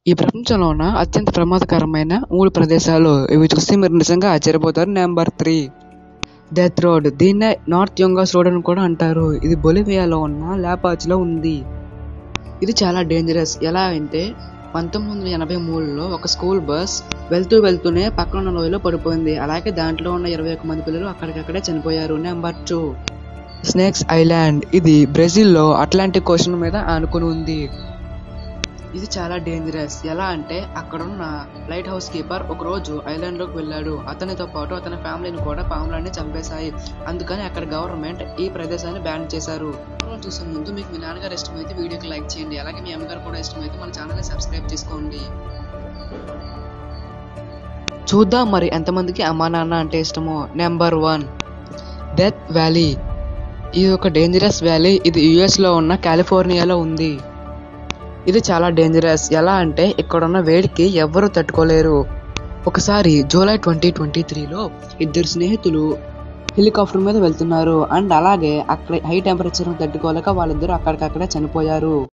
ఈ ప్రపంచంలో ఉన్న అత్యంత ప్రమాదకరమైన 3 ప్రదేశాలు ఇవి చూస్తే మీరు నిజంగా ఆశ్చర్యపోతారు. Number 3 death road. దీన్నే నార్త్ యోంగాస్ రోడ్ అని కూడా అంటారు. ఇది బొలివియాలో ఉన్న లాపాజ్లో ఉంది. ఇది చాలా డేంజరస్. ఎలా అంటే 1983లో ఒక స్కూల్ బస్ వెళ్తూనే పక్కన ఉన్న లోయలో పడిపోయింది. అలాగే దాంట్లో ఉన్న 21 మంది పిల్లలు అక్కడికక్కడే చనిపోయారు. Number 2 snakes island. ఇది బ్రెజిల్లో అట్లాంటిక్ ఓషన్ మీద ఆనుకుని ఉంది. ఇది చాలా డేంజరస్. ఎలా అంటే అక్కడున్న లైట్ హౌస్ కీపర్ ఒక రోజు ఐలాండ్ లోకి వెళ్ళాడు. అతనితో పాటు అతని ఫ్యామిలీని కూడా పాములన్నీ చంపేశాయి. అందుకని అక్కడ గవర్నమెంట్ ఈ ప్రదేశాన్ని బ్యాన్ చేశారు. చూసే ముందు మీకు మీ నాన్నగారు ఇష్టమైతే వీడియోకి లైక్ చేయండి. అలాగే మీ అమ్మగారు కూడా ఇష్టమైతే మన ఛానల్ని సబ్స్క్రైబ్ చేసుకోండి. చూద్దాం మరి ఎంతమందికి అమ్మా నాన్న అంటే ఇష్టమో. Number 1 death valley. ఇది ఒక డేంజరస్ వ్యాలీ. ఇది యుఎస్ లో ఉన్న కాలిఫోర్నియాలో ఉంది. ఇది చాలా డేంజరస్. ఎలా అంటే ఇక్కడున్న వేడికి ఎవ్వరూ తట్టుకోలేరు. ఒకసారి జూలై 2023లో 2 స్నేహితులు హెలికాప్టర్ మీద వెళ్తున్నారు. అండ్ అలాగే అక్కడ హై టెంపరేచర్ తట్టుకోలేక వాళ్ళిద్దరూ అక్కడికక్కడే చనిపోయారు.